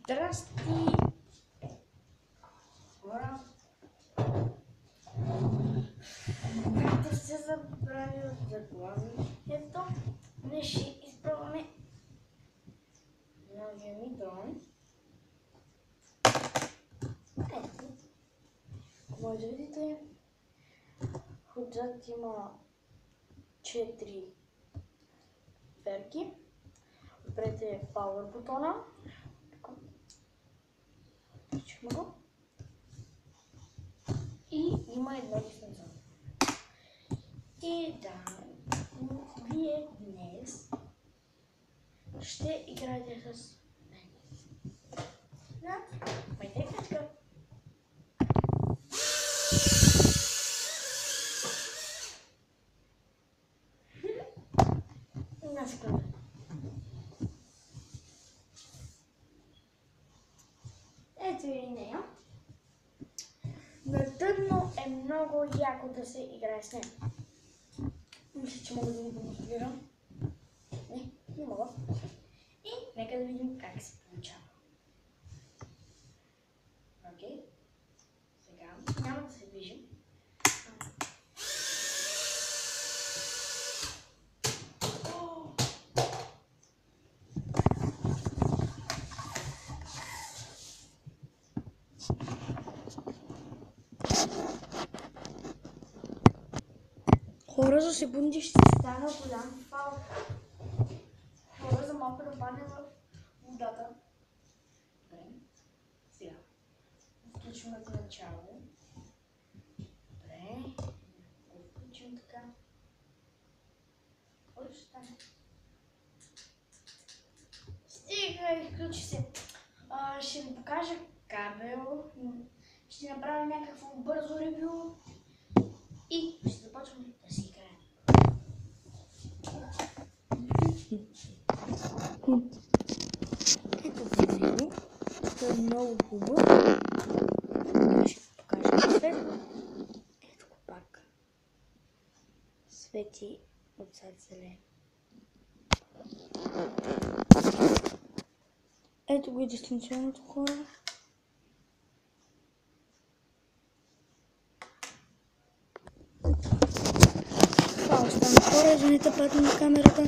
Здрасти! Хора! Както се забрави от заглавието, днес ще изпробваме новия ми дрон. Ето, може да видите, отзад има 4 перки. Отпред е Power бутона. Включихме го. И има едно дисpenser. И да, вие днес ще играете с мен. Да, майте качка. Една секунда. Ето и нея. На тъмно е много яко да се играе с нея. Мисля, че мога да го демонстрирам. Не мога. И нека да видим как се получава. Окей. Сега няма да се движим. Хора, за секунди ще стана голям фал. Хора, за малко да падне в водата. Добре. Сега. Включваме в начало. Добре. Го включим така. Какво ще стане? Стига, изключи се. Ще ви покажа кабел. Ще направя някакво бързо ревю. И ще започваме да си играем. Ето видео. Това е много хубаво. Ще покажа свет. Ето го пак. Свети отзад зелен. Ето го и дистанционното хора. Това остана хора, извините, падна на камерата.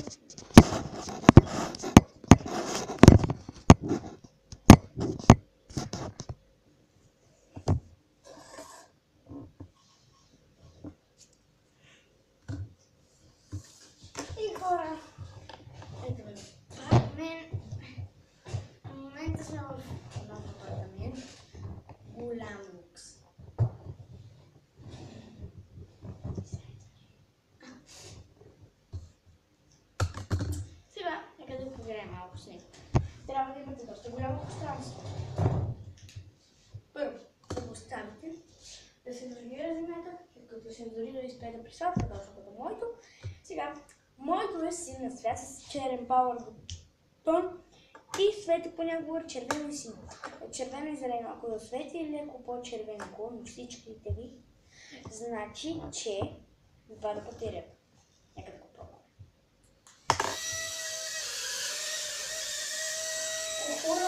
И хора, ето ме апартамент. В момента сме в нов апартамент. Голям лукс. Сега, нека да поиграем малко с него. Трябва да имате доста голямо пространство. Първо, да го оставите, да се изолира земята, като се изолира и спре да присватва, точно като моето. Сега, моето е син цвят с черен Power бутон и свети понякога червено и синьо. Червено и зелено, ако да свети е леко по-червенко на всичките ви, значи, че това да батерията. Нека да го пробваме. Хора,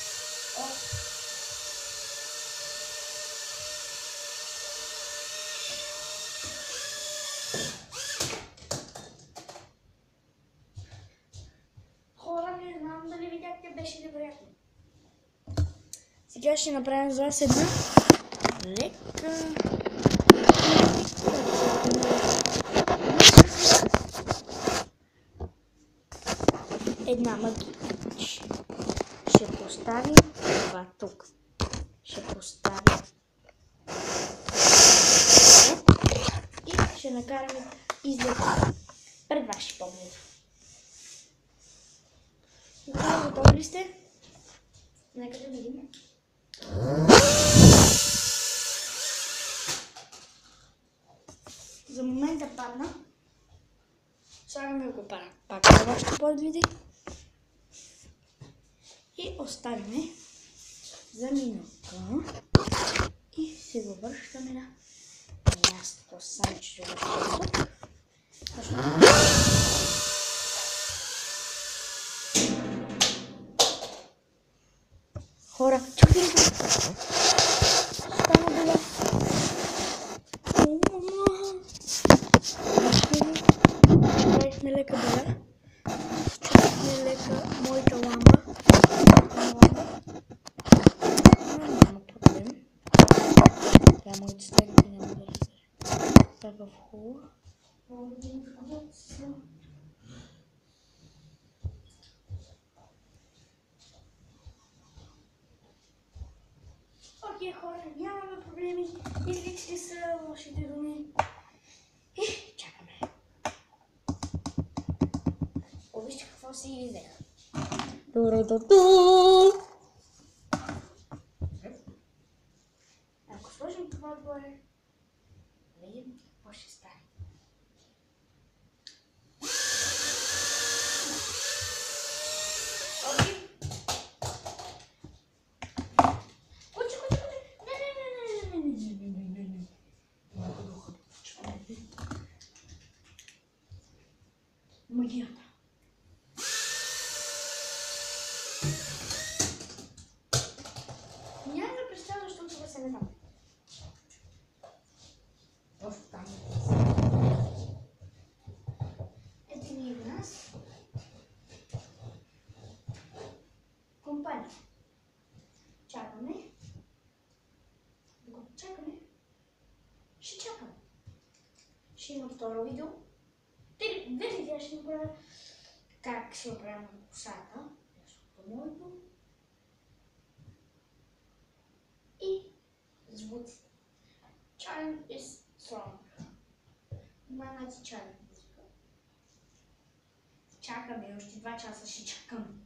не знам дали видяхте, беше невероятно. Сега ще направим за вас една лека. Една магич. Ще поставим това тук. Ще поставим и ще накараме излез пред ваши погледи. Готови ли сте? Нека да видим. За момента падна. Слагаме го пак на вашите погледи. И оставяме за минутка. И се го връщаме на мястото. Само че ще го връщаме тук. Хора, чакайте! Стана била! Направихме лека била. Чакахме лека моята ламба. Няма проблем. Това моите стегнати няма да разбере. Това е в хубаво. Мога да им пригодят си. Окей, хора, нямаме проблеми. Излични са лошите думи. И чакаме. Вижте какво си ги взеха. Ако сложим това отгоре, видим какво ще стане. Окей. Куче. Не. Магията. Няма да представя, защото това се не знам. Там. Ето ни в нас. Компания. Чакаме. Докато чакаме, ще чакаме. Ще има второ видео. Две видеа ще направя как ще оправям косата. Защото моето. И звуците. Challenge is strong. Манати challenge. Чакаме, още 2 часа ще чакам.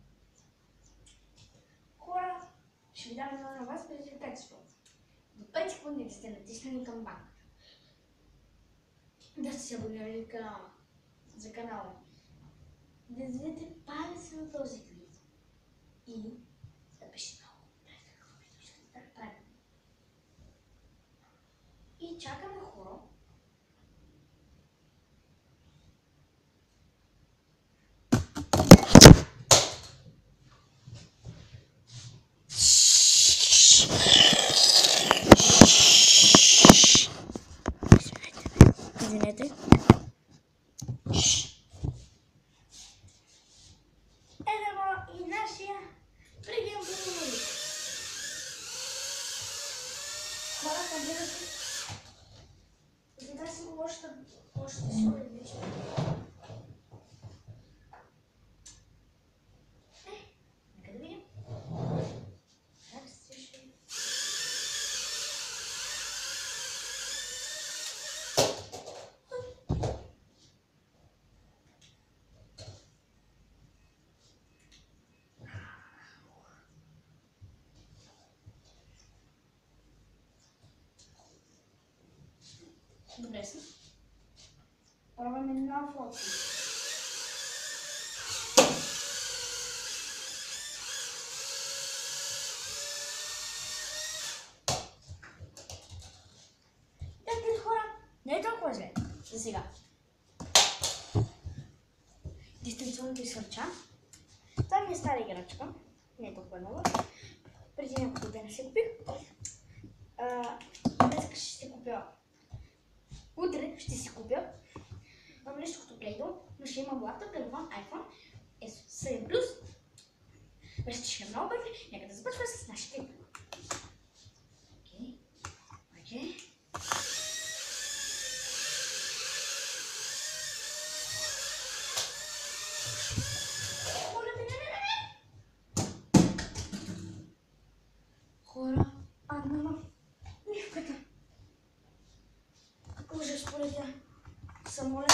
Хора, ще ви дам едно на вас преди 5 секунди. До 5 секунди да сте натиснали камбанката. Да сте се абонирали за канала. Да дадете палец на този клип. И да пишете много. И чакаме, хора. Извинете. Ето и нашия прием половник. Хора, разбира се. Сега си го още си уредича. Нека да видим. Как се ще... Добре са. Пробваме нов опит. Дайте, хора, не е толкова зле за сега. Дистанционното изхвърча. Това ми е стара играчка. Не е толкова нова. Преди няколко дена си купих. Днес ще си купя. Утре ще си купя нещо като Play-Doh, но ще има лаптоп, телефон, iPhone, S7 Plus. Вече ще е много бързи. Нека да започва с нашите. Окей. Хора, аднама нивката. Ужас полетя. Самолет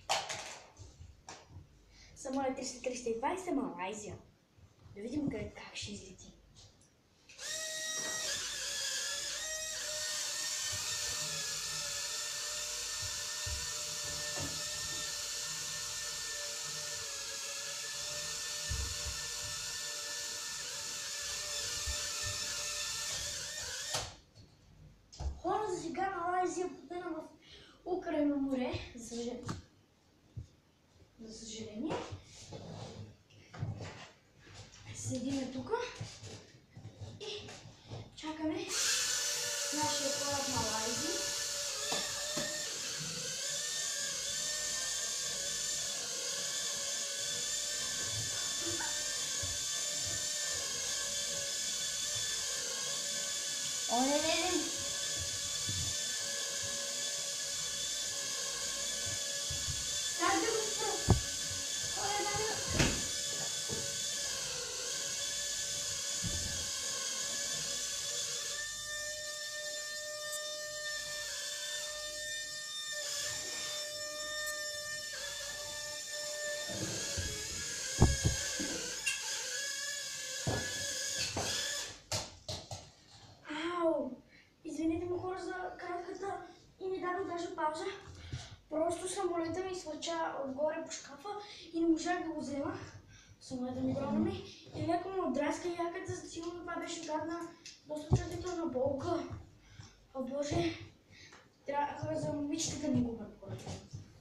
320 Малайзия. Да видим как ще излети. Хора, за сега Малайзия потъна в Украйно море, за съжаление. Седиме тук и чакаме нашия кораб Малайзи. О, не. Как да го спра? Ау! Извинете ме, хора, за кратката и не дадох даже пауза. Просто самолета ми свърча отгоре по шкафа и не можах да го взема. Самолета ми грона и леко му отдраска яката, сигурно това беше гадна, доста чувствителна болка. О, Боже, трябва за момичетата ми го предполагам.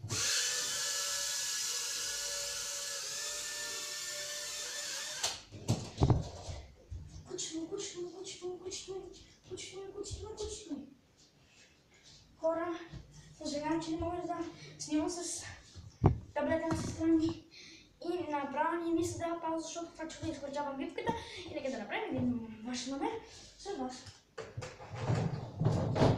Кучно. Хора, съжалявам, че не мога да снимам с таблета на сестра ми и направо не ми се дава пауза, защото това чува да изхвърчавам бивката и нека да направим един ваш номер с вас.